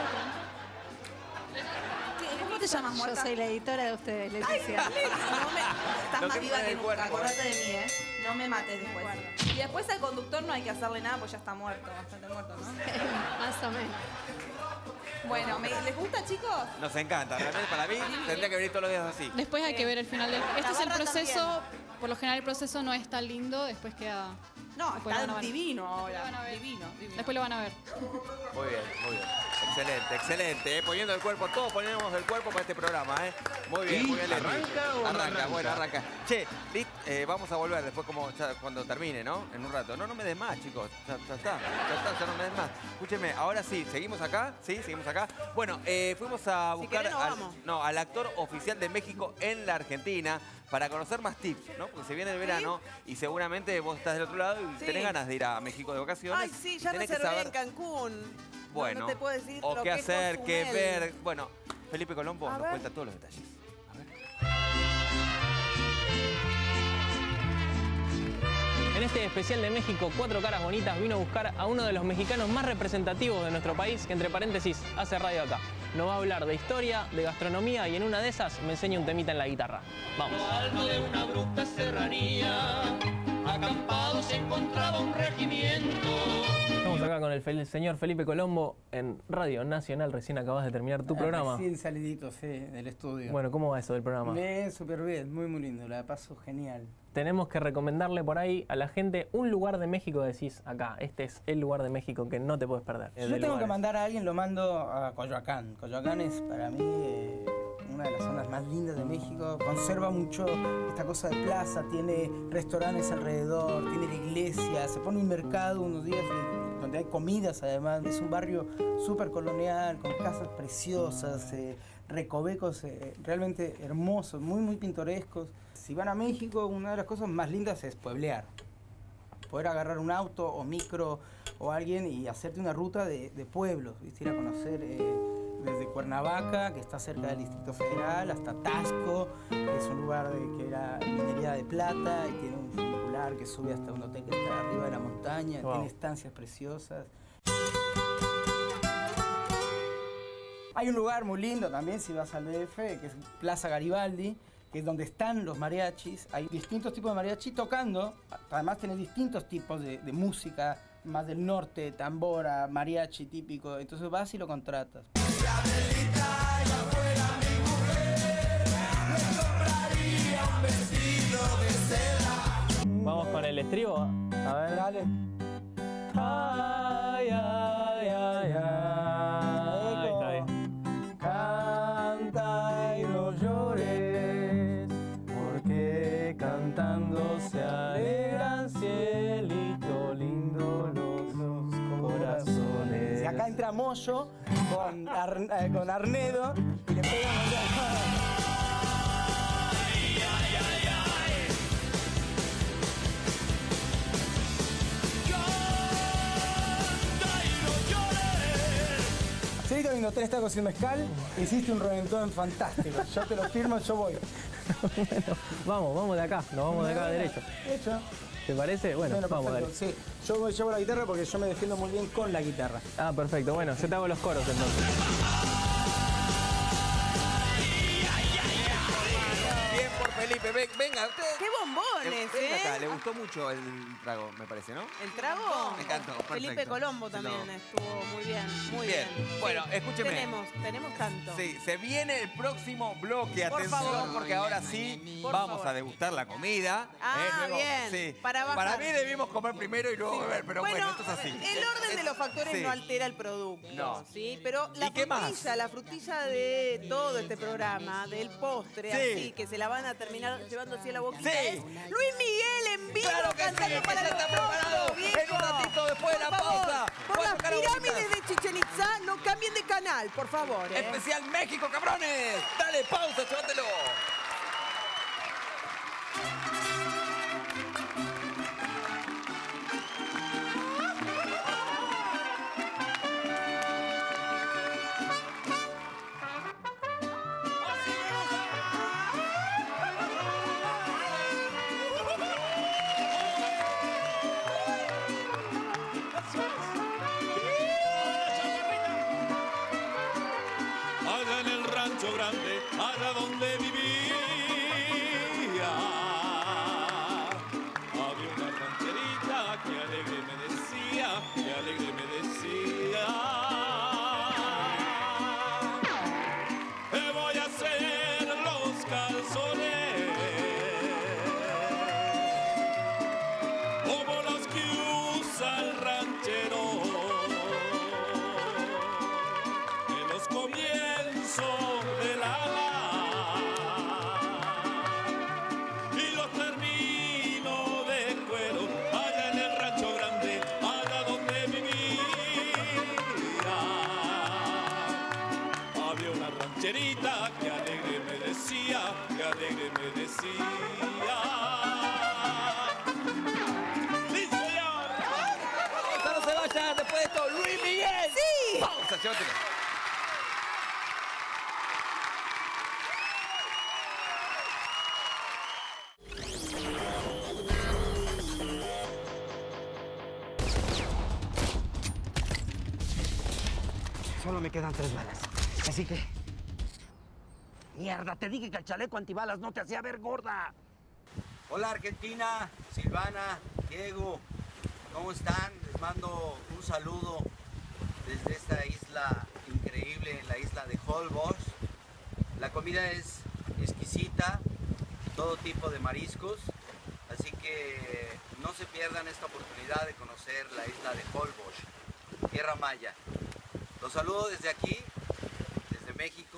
¿Qué- ¿Cómo te llamas, muerta? Yo soy la editora de ustedes, Ay, Leticia. Leti, no me... Estás Lo más que viva pone que el nunca, cuerpo. acordate de mí, ¿eh? No me mates después. Y después al conductor no hay que hacerle nada, pues ya está muerto, bastante muerto, ¿no? Más o menos. Bueno, ¿me- ¿les gusta, chicos? Nos encanta, realmente para mí tendría que venir todos los días así. después hay que ver el final del... Este es el barra proceso, por lo general el proceso no es tan lindo, después queda... No, después lo van a está ver. divino Lo van a ahora. ver. Divino, divino. Después lo van a ver. Muy bien, muy bien. Excelente, excelente. ¿eh? Poniendo el cuerpo, todos ponemos el cuerpo para este programa, ¿eh? Muy bien, ¿Y muy bien. Leti. arranca o no Arranca, arranca? bueno, arranca. Che, Lit, eh, vamos a volver después como ya cuando termine, ¿no? En un rato. No, no me des más, chicos. Ya, ya está, ya está, ya no me des más. Escúcheme, ahora sí, ¿seguimos acá? Sí, seguimos acá. Bueno, eh, fuimos a Si buscar querés, nos al, vamos. no, al actor oficial de México en la Argentina para conocer más tips, ¿no? Porque se viene el verano y seguramente vos estás del otro lado y Sí. tenés ganas de ir a México de vacaciones. Ay, sí, ya Tenés que reservé saber- en Cancún. No, bueno, no te puedo decir o lo qué que es hacer, qué Cozumel. ver. Bueno, Felipe Colombo A nos ver. cuenta todos los detalles. En este especial de México, Cuatro Caras Bonitas vino a buscar a uno de los mexicanos más representativos de nuestro país, que entre paréntesis hace radio acá. Nos va a hablar de historia, de gastronomía y en una de esas me enseña un temita en la guitarra. Vamos. Alto de una abrupta serranía, acampado se encontraba un regimiento. Estamos acá con el fel- señor Felipe Colombo en Radio Nacional. Recién acabas de terminar tu programa. Recién salidito, sí, del estudio. Bueno, ¿cómo va eso del programa? Bien, súper bien, muy muy lindo, la paso genial. Tenemos que recomendarle por ahí a la gente un lugar de México, decís acá, este es el lugar de México que no te puedes perder. Si yo tengo que mandar a alguien, lo mando a Coyoacán. Coyoacán es para mí eh, una de las zonas más lindas de México. Conserva mucho esta cosa de plaza, tiene restaurantes alrededor, tiene la iglesia, se pone un mercado unos días y donde hay comidas además. Es un barrio súper colonial, con casas preciosas, eh, recovecos eh, realmente hermosos, muy, muy pintorescos. Si van a México, una de las cosas más lindas es pueblear. Poder agarrar un auto o micro o alguien y hacerte una ruta de, de pueblos, ¿viste? Ir a conocer eh, desde Cuernavaca, que está cerca del Distrito Federal, hasta Taxco, que es un lugar de, que era minería de plata y tiene un funicular que sube hasta un hotel que está arriba de la montaña, wow. Tiene estancias preciosas. Hay un lugar muy lindo también si vas al D F, que es Plaza Garibaldi, que es donde están los mariachis. Hay distintos tipos de mariachi tocando, además tenés distintos tipos de, de música, más del norte, tambora, mariachi típico, entonces vas y lo contratas. Vamos con el estribo, a ver. Dale. Ay, ay, ay, ay. Ahí está bien. Canta y no llores, porque cantando se alegran, cielito lindo, los, los corazones. Y acá entra Moyo con, Ar, eh, con Arnedo y le pegan un... Celito lindo, tres tacos sin mezcal, hiciste un reventón fantástico. Yo te lo firmo, yo voy. Bueno, vamos, vamos de acá, nos vamos de acá derecho. Hecho. ¿Te parece? Bueno, bueno vamos, dale. Sí, yo me llevo la guitarra porque yo me defiendo muy bien con la guitarra. Ah, perfecto. Bueno, yo te hago los coros entonces. Bien por Felipe, venga, usted. ¡Qué bombones, Ven eh! acá, le gustó mucho el trago, me parece, ¿no? ¿El trago? Me encantó, perfecto. Felipe Colombo también No. estuvo muy bien, muy Bien. bien. Bueno, Sí, escúcheme. Tenemos, tenemos tanto. Sí, se viene el próximo bloque, Por atención, favor. porque ahora sí Por vamos favor. a degustar la comida. Ah, eh, luego- bien, sí. para bajar. Para mí debimos comer primero y luego beber, pero bueno, esto es así. El orden de los factores Sí. no altera el producto, No. ¿sí? Pero la ¿Y qué más? frutilla, la frutilla de todo este programa, del postre, Sí. así, que se la van a terminar llevando así a la boquita, Sí. es Luis Miguel en vivo Claro que sí, cantando que para ya los está preparado otros, viejo. en un ratito después de Por la favor, pausa. Por Cuatro las caras pirámides bonitas. de Chichen Itzá, no cambien de canal, por favor, ¿eh? Especial México, cabrones. Dale pausa, llévatelo. Allá en el rancho grande, allá donde vivía, había una rancherita que alegre me decía, que alegre me decía, que voy a hacer los calzones como los que usa el ranchero. Comienzo del ala y los termino de cuero allá en el rancho grande, allá donde vivía. Había una rancherita que alegre me decía, que alegre me decía. ¡Sí, señor! No se vayan después de esto, Luis Miguel. ¡Sí! Pausa, llévatelo. Solo me quedan tres balas. Así que... Mierda, te dije que el chaleco antibalas no te hacía ver gorda. Hola Argentina, Silvana, Diego, ¿cómo están? Les mando un saludo desde esta isla increíble, la isla de Holbox. La comida es exquisita, todo tipo de mariscos, así que no se pierdan esta oportunidad de conocer la isla de Holbox, tierra maya. Los saludo desde aquí, desde México.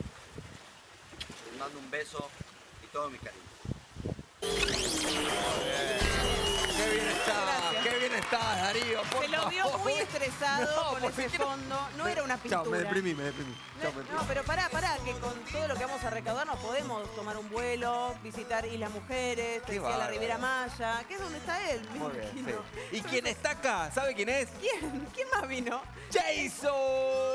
Les mando un beso y todo mi cariño. Qué bien está, qué bien estás, Darío? Por Se lo vio favor. muy estresado No, con ¿por ese qué no? fondo. No era una pintura. Chao, me deprimí, me deprimí. Chao, me No, deprimí. pero pará, pará, que con todo lo que vamos a recaudar nos podemos tomar un vuelo, visitar Islas Mujeres, te Qué decía la bárbaro. Riviera Maya, que es donde está él, me Muy bien, imagino. sí. ¿Y quién está acá? ¿Sabe quién es? ¿Quién? ¿Quién más vino? ¡Jason!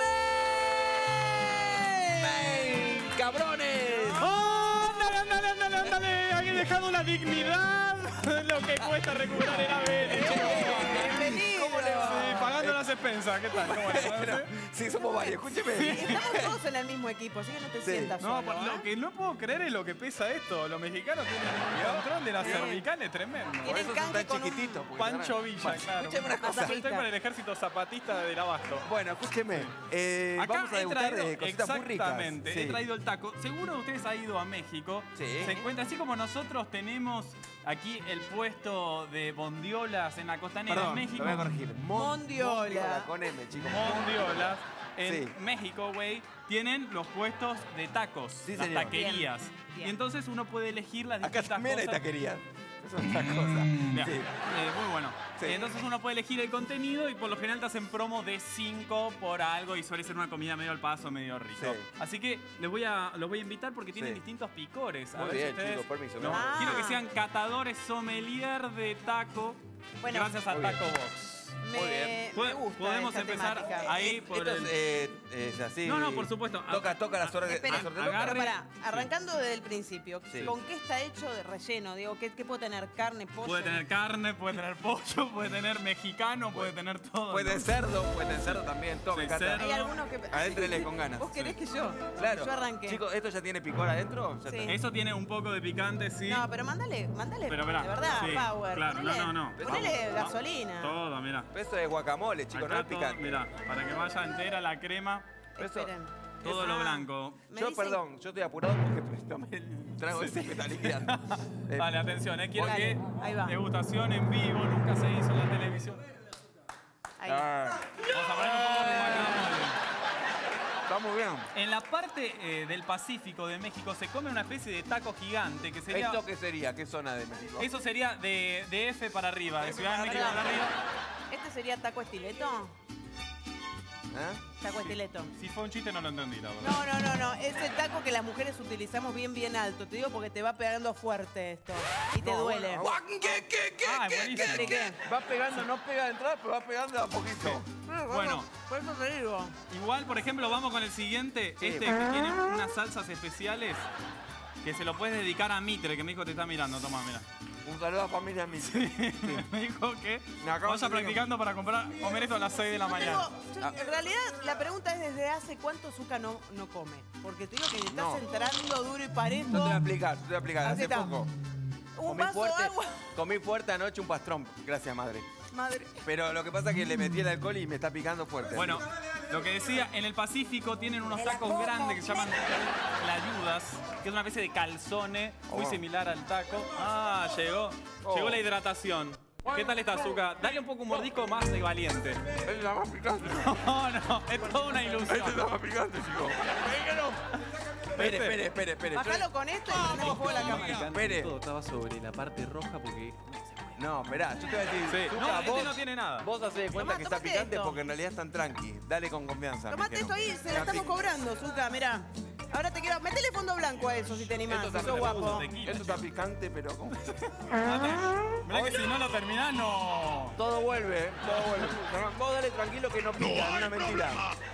¡May! ¡Cabrones! ¡Ándale, ándale, ándale, ándale! Había dejado la dignidad, lo que cuesta recuperar el A B N. Bienvenido. ¿Cómo le va? Sí, pagando las expensas, ¿qué tal? ¿Cómo le va? Pero, sí, somos varios, escúcheme. Estamos todos en el mismo equipo, así que no te Sí. sientas No, solo, por- ¿eh? lo que no puedo creer es lo que pesa esto. Los mexicanos tienen un control de las Sí. cervicales tremendo. Por Tienen eso son canje tan con un chiquititos. porque Pancho son- Villa, Bueno, claro. Escúcheme una cosa. Yo estoy para el ejército zapatista del Abasto. Bueno, escúcheme. Eh, Acá vamos a he degustar traído, de cositas muy ricas. exactamente, Sí. he traído el taco. Seguro ustedes han ido a México. Sí. Se encuentra, así como nosotros tenemos aquí el puesto de bondiolas en la costanera Perdón, en México. lo voy a corregir. Mon- Mondiola. Mondiola, con M, chicos. Mondiolas. En Sí. México, güey, tienen los puestos de tacos, Sí, las señor. taquerías. Bien, bien. Y entonces uno puede elegir las Acá distintas también hay cosas. taquerías. Eso es otra cosa. Bien, Sí. eh, muy bueno. Sí. Eh, Entonces uno puede elegir el contenido y por lo general te hacen promo de cinco por algo y suele ser una comida medio al paso, medio rico. Sí. Así que les voy a, los voy a invitar porque tienen Sí. distintos picores. A Muy ver si bien, ustedes- chicos, permiso, No, ¿no? Ah. Quiero que sean catadores sommelier de taco. Bueno, gracias a muy bien. Taco Box. Me, Muy bien. me Pod- gusta podemos esta empezar temática. ahí por Esto el... es, eh, es así. No, no, por supuesto. Toca, toca las horas de Espera, las horas de agarre- loca. Pero pará, arrancando desde el principio, Sí. ¿con qué está hecho de relleno? Digo, ¿qué, qué puede tener? ¿Carne, pollo? Puede tener carne, puede tener pollo, puede tener mexicano, puede tener todo. Puede ¿no? cerdo, puede cerdo también. Todo me Sí, encanta. cerdo. Hay algunos que... Adéntrele con ganas. ¿Vos querés que yo? Claro. Yo arranque. Chicos, ¿esto ya tiene picor adentro? Ya Sí. está. Eso tiene un poco de picante, sí. No, pero mándale, mándale, Pero mirá, de verdad, sí, power. claro, ponele, no, no, no. Ponele Vamos, gasolina. Todo, mira. Esto es guacamole, chicos, no Acá es todo, picante. mira, para que vaya entera la crema, Eso- Esperen. todo lo Ah, blanco. me Yo, dicen- perdón, yo estoy apurado porque pues, tomé el trago ese que está liquidando. Eh, Vale, atención, eh, quiero Dale, que ahí va. degustación en vivo, nunca se hizo en la televisión. Ahí. ah, Vamos a poner un poco de guacamole. está muy bien. En la parte eh, del Pacífico de México se come una especie de taco gigante que sería... ¿Esto qué sería? ¿Qué zona de México? Eso sería de, de F para arriba, de F Ciudad de para México para arriba. arriba. ¿Este sería taco estileto? ¿Eh? Taco estileto. Si fue un chiste no lo entendí, la verdad. No, no, no, no. Es el taco que las mujeres utilizamos bien, bien alto. Te digo porque te va pegando fuerte esto. Y te No, duele. bueno, ¿Qué, qué, qué, Ah, qué, buenísimo. ¿De qué? Va pegando, no pega de entrada, pero va pegando de a poquito. Bueno. Por eso te digo. Igual, por ejemplo, vamos con el siguiente. Sí. Este que tiene unas salsas especiales que se lo puedes dedicar a Mitre, que mi hijo te está mirando. Toma, mira. Un saludo a familia mía. Me dijo que Me acabo vaya de- practicando para comprar, comer esto a las seis de la Yo mañana. tengo- yo- en realidad, la pregunta es desde hace cuánto Zucca no, no come. Porque te digo que estás No. entrando duro y parejo. Yo te voy a explicar, te voy a explicar. Así Hace está. poco. Un Comí vaso fuerte, de agua. comí fuerte anoche un pastrón. Gracias, madre. Madre. Pero lo que pasa es que le metí el alcohol y me está picando fuerte. Bueno, lo que decía, en el Pacífico tienen unos tacos grandes que se llaman clayudas, que es una especie de calzone muy Oh. similar al taco. Ah, llegó. Oh. Llegó la hidratación. ¿Qué tal está, Zucca? Dale un poco un mordisco más de valiente. Es la más picante. No, no, es toda una Este es ilusión. la más picante, chicos. Espere, espere, espere, espere. Bájalo con esto y prendemos fuego la cámara. Espere. Todo estaba sobre la parte roja porque... No, esperá, yo te voy a decir. Sí. Zucca, No, este vos, no tiene nada. Vos hacés de cuenta Tomá, que está tomate picante esto. porque en realidad están tranqui. Dale con confianza. Tomate Miquel. esto ahí, se la Así. estamos cobrando, Zucca, mirá. Ahora te quiero. Metele fondo blanco a eso si te animás, Esto si está, sos guapo. tequila, esto está picante, pero ¿cómo? Mirá que si no lo terminás, no. Todo vuelve, ¿eh? Todo vuelve. No, vos dale tranquilo que no pica, es una mentira.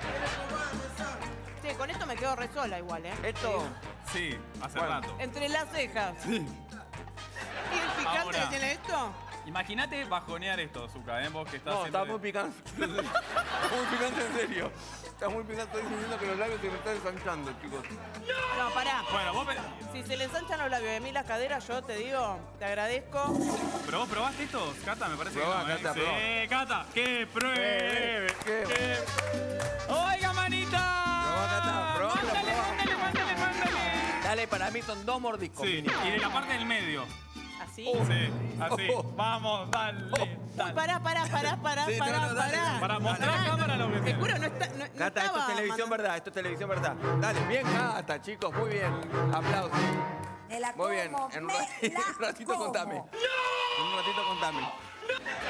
Sí, con esto me quedo re sola igual, ¿eh? Esto, Sí, hace Bueno. rato. Entre las cejas. ¿Y el picante Ahora. que tiene esto? Imagínate bajonear esto, Zucca, ¿eh? Vos que estás no, siempre... está muy picante. Está muy picante en serio. Está muy picante, estoy diciendo que los labios se me están ensanchando, chicos. No, pará. Bueno, vos... pe- Si se le ensanchan los labios y a mí las caderas, yo te digo, te agradezco. ¿Pero vos probaste estos, Cata? Me parece Probá, que no, ¿eh? Cata, Sí, probá. Cata, que pruebe. ¿Qué? Que- ¡Oiga, manita! Probá, Cata, probá, Mándale, probá. mándale, mándale, mándale. Dale, para mí son dos mordiscos. Sí, mínimo. y de la parte del medio. ¿Así? Sí, así. Oh. Vamos, dale, Uy, dale. pará, pará, pará, pará, Sí, no, pará, no, dale, pará. dale. Para mostrar a Pará, cámara lo que Te sea. juro, no, está, no, no Cata, esto estaba es televisión mandando- verdad, esto es televisión verdad. Dale, bien Cata, chicos, muy bien. Aplausos. Me la Muy bien, como, en un, me ratito, la en un ratito como. contame. En un ratito contame. ¿Y qué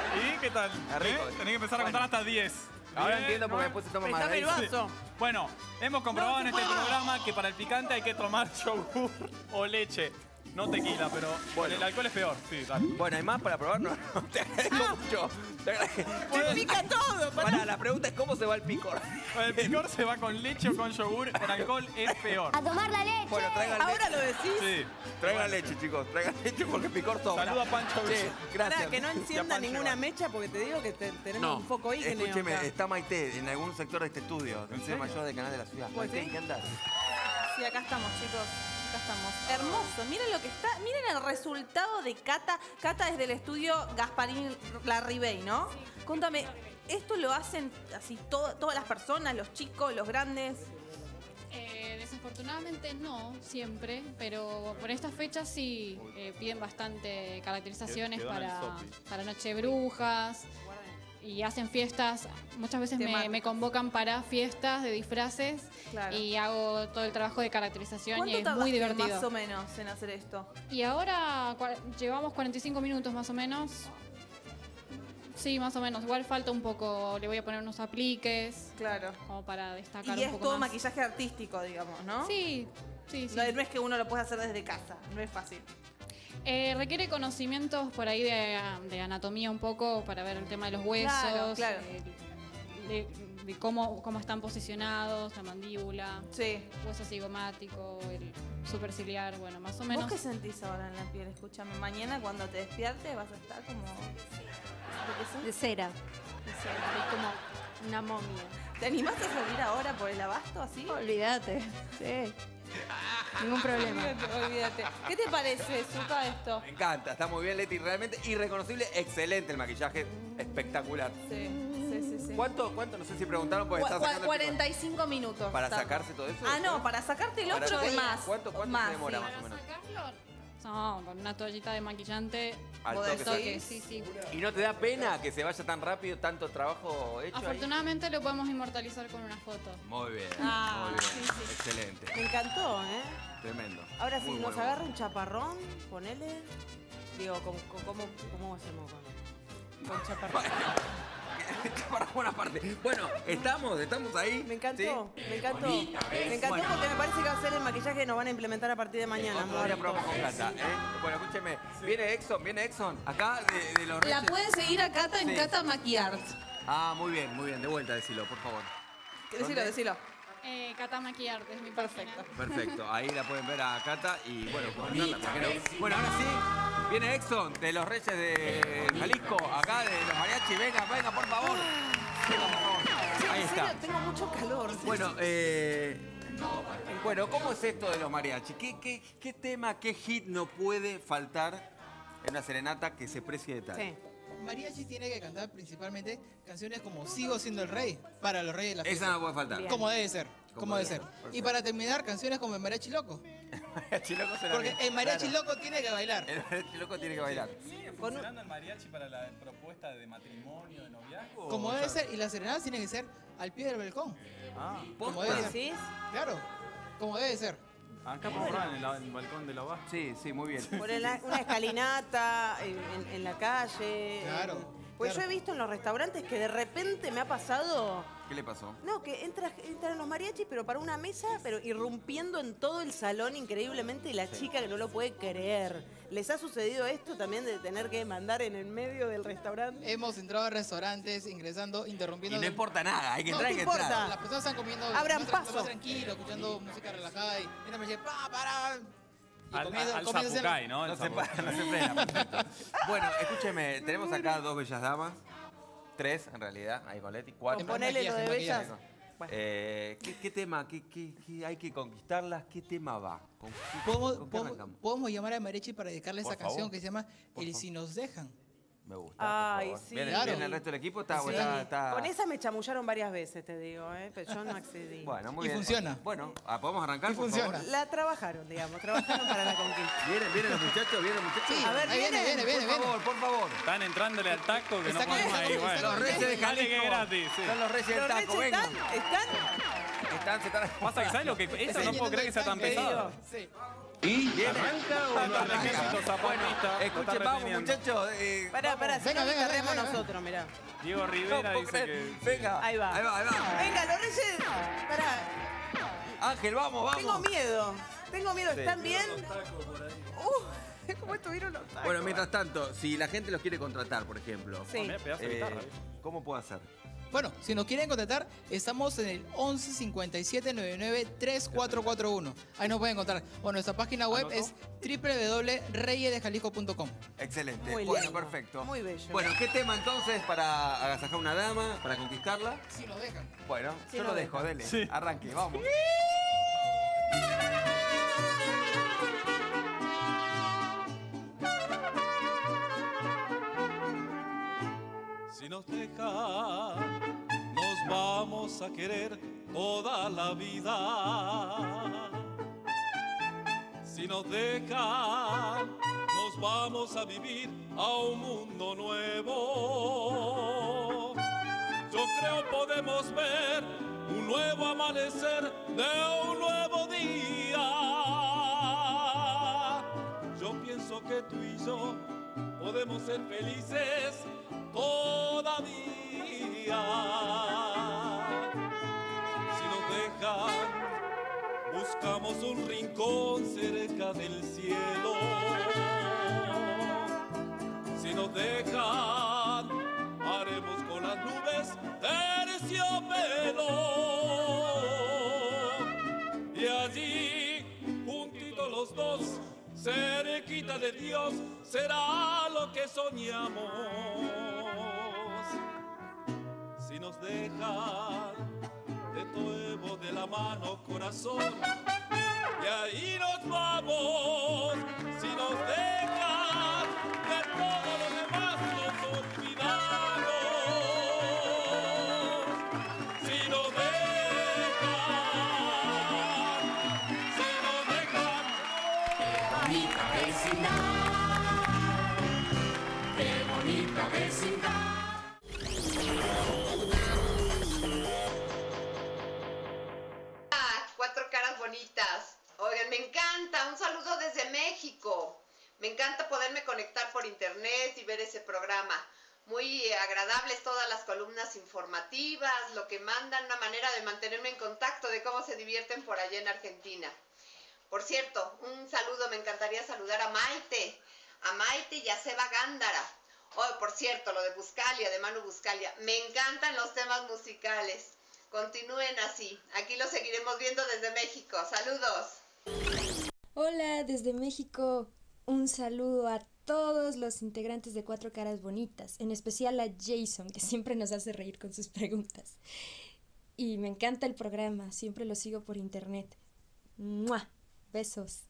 ¿qué tal? Está rico. ¿Eh? Tenés que empezar a contar hasta diez. Ahora Bien, entiendo porque ¿no? después se toma más. Prestame el vaso. Sí. Bueno, hemos comprobado en este programa que para el picante hay que tomar yogur o leche. No tequila, pero Bueno. el alcohol es peor. Sí, dale. Bueno, ¿hay más para probar? No, no, te agradezco mucho. Te agradezco. Te pica todo. Pará, la pregunta es cómo se va el picor. El picor se va con leche o con yogur. Con alcohol es peor. ¡A tomar la leche! Bueno, traigan Ahora leche. lo decís. Sí. Traigan leche, chicos. Traigan leche porque picor sobra. Saluda a Pancho Sí, Villa. gracias. Pará, que no Y a encienda Pancho ninguna Villa. mecha porque te digo que te- tenemos No, un foco ígneo. escúcheme, acá. está Maite en algún sector de este estudio, del C mayor del canal de la ciudad. Pues Maite, sí. ¿qué andás? Sí, acá estamos, chicos. Acá estamos. Hermoso. Miren lo que está. Miren el resultado de Cata. Cata es del estudio Gasparín Larribey, ¿no? Contame, ¿esto lo hacen así todo- todas las personas, los chicos, los grandes? Eh, desafortunadamente no, siempre, pero por estas fechas sí eh, piden bastante caracterizaciones Quedó en el para, sopi. para Noche Brujas y hacen fiestas. Muchas veces me, Temáticas. me convocan para fiestas de disfraces Claro. y hago todo el trabajo de caracterización y ¿Cuánto es tardaste muy divertido. más o menos en hacer esto? Y ahora cua- llevamos cuarenta y cinco minutos más o menos. Sí, más o menos. Igual falta un poco, le voy a poner unos apliques. Claro. Como para destacar Y un es poco todo más. maquillaje artístico, digamos, ¿no? Sí, sí, sí. No, no es que uno lo pueda hacer desde casa, no es fácil. Eh, requiere conocimientos por ahí de, de anatomía un poco para ver el tema de los huesos, Claro, claro. eh, de, de cómo, cómo están posicionados, la mandíbula, Sí. hueso cigomático, el superciliar, bueno, más o menos. ¿Vos qué sentís ahora en la piel? Escúchame, mañana cuando te despiertes vas a estar como... ¿De qué sos? De cera. De cera. Es como una momia. ¿Te animás a salir ahora por el abasto así? Olvídate. Sí. Ningún problema. Olvídate, olvídate. ¿Qué te parece, Zuka, esto? Me encanta, está muy bien, Leti, realmente irreconocible, excelente el maquillaje, espectacular. Sí, sí, sí. sí. ¿Cuánto, cuánto? No sé si preguntaron porque Cua- está cua- sacando el cuarenta y cinco minutos. picor. ¿Para tarda. sacarse todo eso? Ah, no, para sacarte el Para otro es sacar- más. ¿Cuánto, cuánto más, se demora sí. más o menos? ¿Sacarlo? No, con una toallita de maquillante. Al ¿Podés toque, toque? Sí, sí. ¿Y no te da pena que se vaya tan rápido tanto trabajo hecho ahí? Afortunadamente lo podemos inmortalizar con una foto. Muy bien, Ah, muy bien, sí, sí. excelente, Me encantó, ¿eh? tremendo. Ahora, si Muy nos bueno. agarra un chaparrón, ponele. Digo, ¿cómo, cómo, cómo hacemos con, con chaparrón? Para buena parte. Bueno, estamos, estamos ahí. Me encantó, ¿sí? me encantó. Bonita, Me encantó bueno. porque me parece que va a ser el maquillaje que nos van a implementar a partir de mañana. Otro día muertos. probamos con Cata, ¿eh? Bueno, escúcheme. Viene Exxon, viene Exxon. Acá de, de los La Reyes. pueden seguir a Cata en Sí. Cata Maquiart. Ah, muy bien, muy bien. De vuelta, decilo, por favor. Decilo, ¿Dónde? decilo. Eh, Cata Maquillarte es mi perfecto. Perfecto, ahí la pueden ver a Cata y bueno, comentarla, ¿por qué no? Bueno, ahora sí, viene Exxon de los Reyes de Jalisco, acá de los mariachi. Venga, venga, por favor. Venga, por favor. Ahí En está. serio, tengo mucho calor. Bueno, eh, bueno, ¿cómo es esto de los mariachi? ¿Qué, qué, qué tema, qué hit no puede faltar en una serenata que se precie de tal? Sí. Mariachi tiene que cantar principalmente canciones como Sigo siendo el rey, para los reyes de la fiesta. Esa no puede faltar. Bien. Como debe ser, como debe ser. Perfecto. Y para terminar, canciones como el Mariachi Loco. Mariachi loco será Porque bien. el Mariachi Claro. Loco tiene que bailar. El mariachi loco tiene que bailar. ¿Sigue funcionando el mariachi para la propuesta de matrimonio, de noviazgo? Como o debe ya- ser, y las serenatas tienen que ser al pie del balcón. Ah, Como debe ser. ¿Decís? Claro, como debe ser. acá por Fran, en, la- en el balcón de la baja. Sí, sí, muy bien. Poner la- una escalinata en, en- en la calle. Claro, Pues claro. yo he visto en los restaurantes que de repente me ha pasado. ¿Qué le pasó? No, que entra- entran los mariachis, pero para una mesa, pero irrumpiendo en todo el salón increíblemente y la chica que no lo puede creer. ¿Les ha sucedido esto también de tener que mandar en el medio del restaurante? Hemos entrado a restaurantes, ingresando, Y interrumpiendo. no importa nada, hay que No entrar, hay te que entrar. importa. Las personas están comiendo Abran más, paso. más tranquilo, escuchando música relajada y entra me dice, pa, para. Y Al, comiendo- al comiéndose- zapucay, ¿no? El No se zapucay. para, no se frena. Perfecto. Bueno, escúcheme, tenemos acá dos bellas damas. Tres, en realidad, ahí con Leti. Cuatro. Ponele lo de maquillaje, bellas. maquillaje. Eh, ¿qué, qué tema? ¿Qué, qué- qué hay que conquistarlas? ¿Qué tema va? ¿Con, qué- ¿Podemos, con qué podemos- arrancamos? podemos llamar a Mariachi para dedicarle Por esa canción favor. que se llama Por El favor. Si Nos Dejan. Me gusta. Ay, por favor. sí. ¿Viene, Claro. viene el resto del equipo? Está, Sí. está, está- Con esa me chamullaron varias veces, te digo, ¿eh? Pero yo no accedí. Bueno, muy Y bien. funciona. Bueno, ah, ¿podemos arrancar, Y por funciona. favor? La trabajaron, digamos, trabajaron para la conquista. ¿Vienen, vienen los muchachos? ¿Vienen los muchachos? Sí, A ver, ahí viene, viene, viene, viene, por viene. favor, por favor. Están entrándole al taco que Está no podemos con- ahí. está Bueno. Los reyes de Dale que Jalisco. es gratis, sí. Son los reyes del ¿Los taco, reyes vengan. están? ¿Están? Están, se están... Pasa que, ¿sabes lo que? Esto no puedo creer que sea tan Sangre, pesado. Sí. ¿Y viene? ¿Arranca o no arranca? Bueno, escuchen, vamos muchachos. Eh, Pará, pará, si Venga, no venga, carremos venga, venga. nosotros, mirá. Diego Rivera no, dice que... Venga, Ahí va. ahí va, ahí va. Venga, los reyes. Pará, Ángel, vamos, vamos. tengo miedo. Tengo miedo, Sí. ¿están bien? Uh, ¿cómo estuvieron los tacos? Bueno, mientras tanto, si la gente los quiere contratar, por ejemplo, Sí. Mira, pedazo de eh, guitarra. ¿cómo puedo hacer? Bueno, si nos quieren contratar, estamos en el once cincuenta y siete noventa y nueve treinta y cuatro cuarenta y uno. Ahí nos pueden encontrar. Bueno, nuestra página web ¿Anotó? es doble u doble u doble punto reyes de jalisco punto com. Excelente. Muy bueno, lindo, perfecto. muy bello. Bueno, ¿qué tema entonces para agasajar a una dama, para conquistarla? Si nos dejan. Bueno, Sí, yo lo lo dejo, dejo. dele. Sí. Arranque, vamos. Si nos deja, nos vamos a querer toda la vida. Si nos deja, nos vamos a vivir a un mundo nuevo. Yo creo podemos ver un nuevo amanecer de un nuevo día. Yo pienso que tú y yo podemos ser felices todavía. Si nos dejan, buscamos un rincón cerca del cielo. Si nos dejan, haremos con las nubes terciopelo. Y allí, juntitos los dos, cerquita de Dios, será lo que soñamos. Si nos dejan, de nuevo de la mano corazón, y ahí nos vamos. Si nos dejan, de todo lo demás nos olvidamos. Si nos dejan, si nos dejan. Bonita vecindad, qué bonita vecindad. Ah, cuatro caras bonitas. Oigan, me encanta. Un saludo desde México. Me encanta poderme conectar por internet y ver ese programa. Muy eh, agradables todas las columnas informativas, lo que mandan, una manera de mantenerme en contacto de cómo se divierten por allá en Argentina. Por cierto, un saludo, me encantaría saludar a Maite, a Maite y a Seba Gándara. Oh, por cierto, lo de Buscalia, de Manu Buscalia. Me encantan los temas musicales. Continúen así. Aquí los seguiremos viendo desde México. Saludos. Hola, desde México. Un saludo a todos los integrantes de Cuatro Caras Bonitas, en especial a Jason, que siempre nos hace reír con sus preguntas. Y me encanta el programa, siempre lo sigo por internet. ¡Mua! Besos.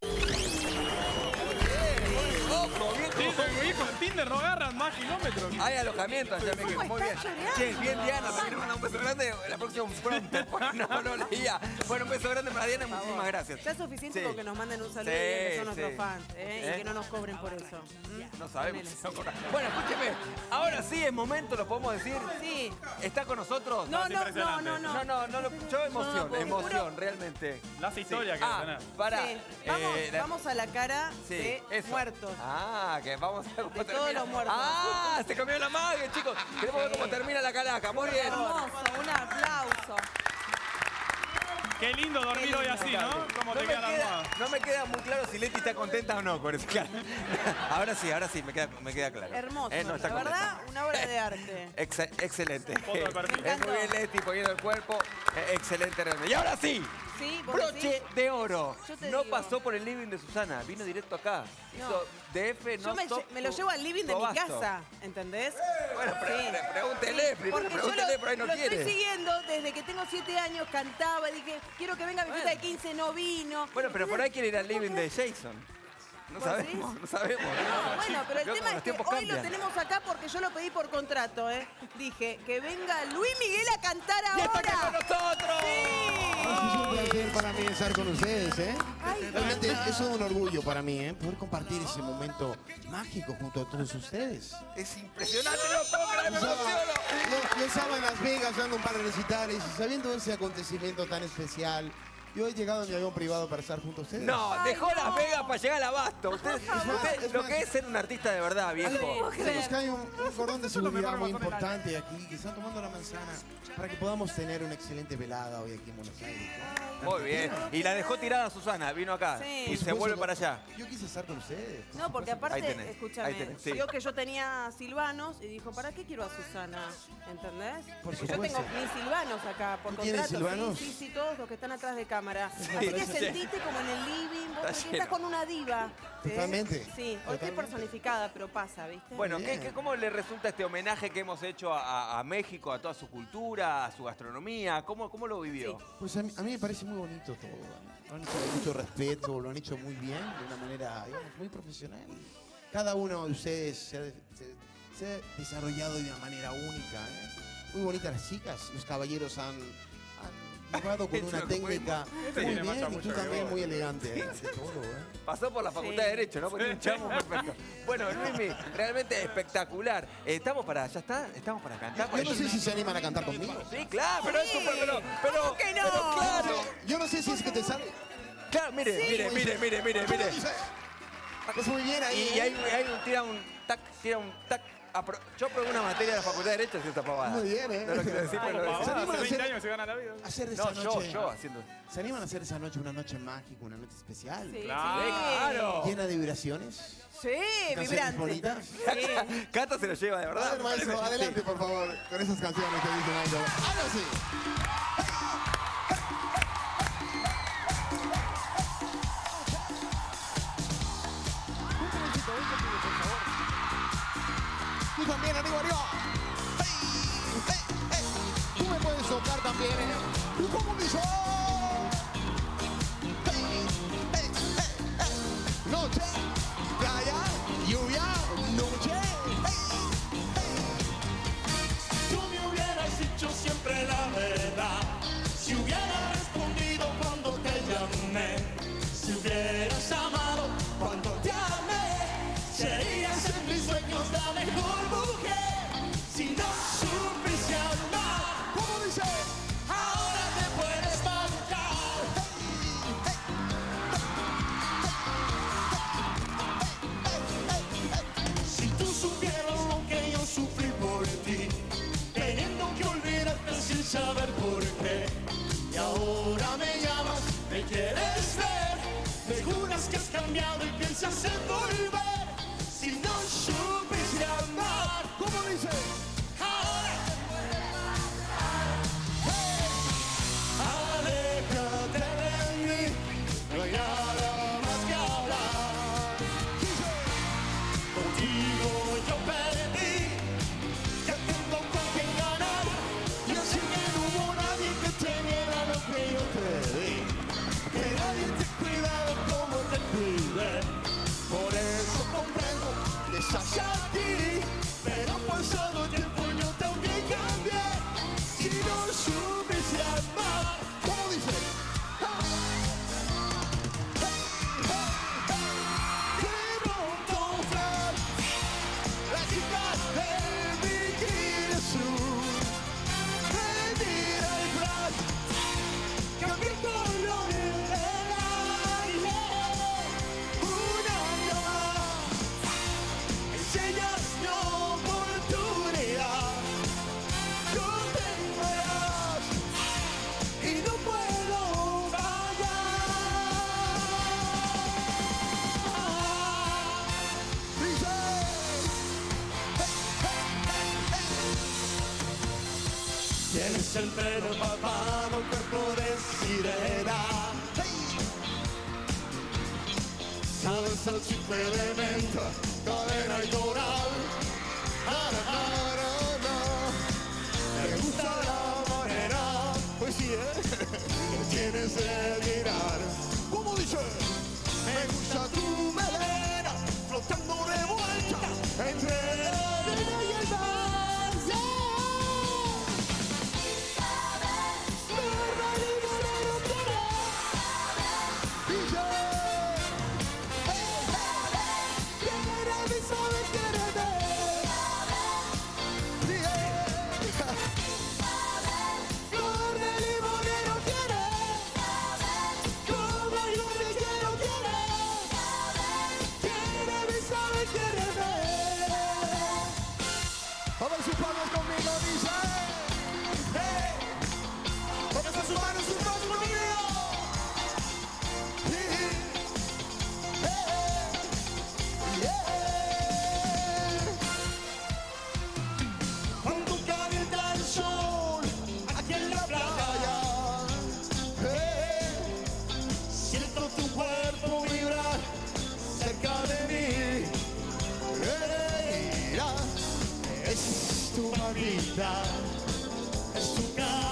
Hijo, en Tinder no agarran más kilómetros. Hay alojamiento allá en México, muy bien. Che, bien Diana, también le manda un beso grande. La próxima pronto, pues no lo leía. Bueno, un beso grande para Diana, muchísimas gracias. Ya es suficiente Sí. con que nos manden un saludo Sí, y que son sí. nuestros fans, ¿eh? ¿Eh? Y que no nos cobren por eso. ¿Mm? No sabemos. Ponele. si no cobra. Bueno, escúcheme. Ahora sí es momento, lo podemos decir. Sí. ¿Está con nosotros? No, no, no, no, no. No, no, no, lo- yo emoción, puedo. emoción, realmente. Las historias Sí. que Ah, tenés. para. Sí. Vamos, eh, la- vamos a la cara Sí, de eso. muertos. Ah, que vamos a ver cómo De termina. todos los muertos. Ah, se comió la mague, chicos. Queremos ver cómo termina la calaca. Muy bien. Hermoso, un aplauso. Qué lindo dormir hoy así, ¿no? ¿Cómo No te me, queda la queda, almohada? no me queda muy claro si Leti está contenta o no con eso. Claro. Ahora sí, ahora sí, me queda, me queda claro. Hermoso. Eh, no, está la contenta. verdad, una obra de arte. Ex- excelente. Foto de perfil. Me Es muy bien Leti poniendo el cuerpo. Eh, excelente realmente. Y ahora sí. Sí, ¿vos Broche decís? de oro. Yo te No digo. pasó por el living de Susana, vino directo acá. Hizo D F, no Yo me, stop lle- me lo to- llevo al living de to mi abasto. casa, ¿entendés? Bueno, pre- Sí. pre- pregúntele, primero Porque yo pregúntele, lo, por ahí no lo quiere. estoy siguiendo desde que tengo siete años, cantaba, dije, quiero que venga a mi fiesta de quince, no vino. Bueno, pero por ahí quiere ir al living de Jason. No ¿Vos sabemos, no sabemos. No, bueno, pero el Creo tema los es que hoy tiempos lo cambian. tenemos acá porque yo lo pedí por contrato, ¿eh? Dije, que venga Luis Miguel a cantar ahora. ¡Y está acá con nosotros! Es un placer para mí estar con ustedes, ¿eh? Ay, Realmente es, es un orgullo para mí, ¿eh? Poder compartir ese momento mágico junto a todos ustedes. Es impresionante, no puedo creer, me emociono. Yo, yo estaba en Las Vegas dando un par de recitales y sabiendo ese acontecimiento tan especial Yo he llegado en mi avión privado para estar junto a ustedes. No, Ay, dejó no. Las Vegas para llegar al Abasto. Usted, usted- es lo más- que es ser un artista de verdad, viejo. Sabemos que hay un, un cordón de Eso lo seguridad preparo muy con el importante aquí, que están tomando la manzana para que podamos tener una excelente velada hoy aquí en Buenos Aires. Muy bien. Y la dejó tirada Susana, vino acá. Sí. Y Por se supuesto, vuelve no. para allá. Yo quise estar con ustedes. por No, porque supuesto. aparte, Ahí tenés, escúchame, ahí tenés, sí. yo que yo tenía silvanos y dijo, ¿para qué quiero a Susana? ¿Entendés? Por Porque yo supuesto. tengo mis silvanos acá por ¿Tú tienes contrato. silvanos? Sí, sí, sí, todos los que están atrás de cámara. Sí, Así que parece- sentiste como en el living, vos Está te lleno. estás con una diva. ¿eh? Totalmente. Sí, hoy estoy Totalmente. personificada, pero pasa, ¿viste? Bueno, ¿qué, Bien. qué- ¿cómo le resulta este homenaje que hemos hecho a, a- a México, a toda su cultura, a su gastronomía? ¿Cómo, cómo lo vivió? Pues a mí, a mí me parece muy bonito todo. ¿no? Lo han hecho con mucho respeto, lo han hecho muy bien, de una manera, digamos, muy profesional. Cada uno de ustedes se ha, se- se ha desarrollado de una manera única. ¿eh? Muy bonitas las chicas, los caballeros han, han llevado con una técnica Este muy tiene bien mucha- y tú mucha también que muy ver. elegante. ¿eh? De todo, ¿eh? Pasó por la Facultad Sí. de Derecho, ¿no? Porque un chamo perfecto. Bueno, Luismi, realmente espectacular. Eh, estamos para, ¿ya está? ¿Estamos para cantar? Yo no sé si se animan a cantar conmigo. Sí, claro, pero es súper, pero, pero, ¿Cómo que no? pero claro. Yo no sé si es que te sale. Claro, mire, mire, mire, mire, mire, ¿Cómo mire. dice? Pues muy bien ahí. Y hay, hay un, tira un tac, tira un tac. Apro- Yo probé una materia de la Facultad de Derecho y esta pavada. Muy bien, ¿eh? No lo quiero decir, pero lo ¿Se decía. animan a Hace veinte hacer- años se gana la vida. hacer de No, esa yo, noche? yo haciendo. ¿Se animan a hacer esa noche una noche mágica, una noche especial? Sí, Claro. Llena de vibraciones. Sí, Canciones vibrante. bonitas. Sí. Cata se lo lleva de A verdad. ver, maestro, adelante, por favor, con esas canciones que dice Maestro. Ahora sí. Tú también, arriba, arriba. Hey, hey, hey. Tú me puedes tocar también, ¿eh? ¿Tú cómo dices? Hey, hey, hey, hey. Noche, playa, lluvia, noche. Tú me hubieras dicho siempre la verdad. Si hubiera respondido cuando te llamé. Si hubieras amado cuando te amé. Serías en mis sueños la mejor mujer. Si no supiste amar, ¿Cómo dice? ahora te puedes marchar. Si tú supieras lo que yo sufrí por ti, teniendo que olvidarte sin saber por qué. Y ahora me llamas, me quieres ver, me juras que has cambiado y piensas en volver. Si no supiste amar, ¿Cómo dice? ahora te puedes marchar. Aléjate de mí, no hay nada más que hablar. Contigo yo perdí, ya tengo con quien ganar. Y así que no hubo nadie que te diera lo que yo te di. Que nadie te cuidara como te cuidé. Por eso comprendo que estás aquí. Pero pasado el tiempo yo también cambié. Si no supiste amar, ¿Cómo dice? quiero comprar la chica del bikini azul. Mentira y flash, cambia el color del aire. Un año más, enseñas mi oportunidad. Yo tengo edad y no puedo fallar. Tienes el pelo empapado, cuerpo de sirena. Sabes el chicle de menta, cadena y coral. Ah, no, no, no. Me gusta la manera, pues sí, ¿eh? Que tienes de mirar. ¿Cómo dice? Me gusta tu melena, flotando revuelta entre la arena y el mar. A ver sus palmas conmigo, dice. Hey. Pónganse sus manos, sus manos conmigo. Hey. Hey. Yeah. Cuando calienta el sol aquí en la playa, hey. Siento tu cuerpo vibrar cerca de mí. Hey. Es tu mamita, es tu cara.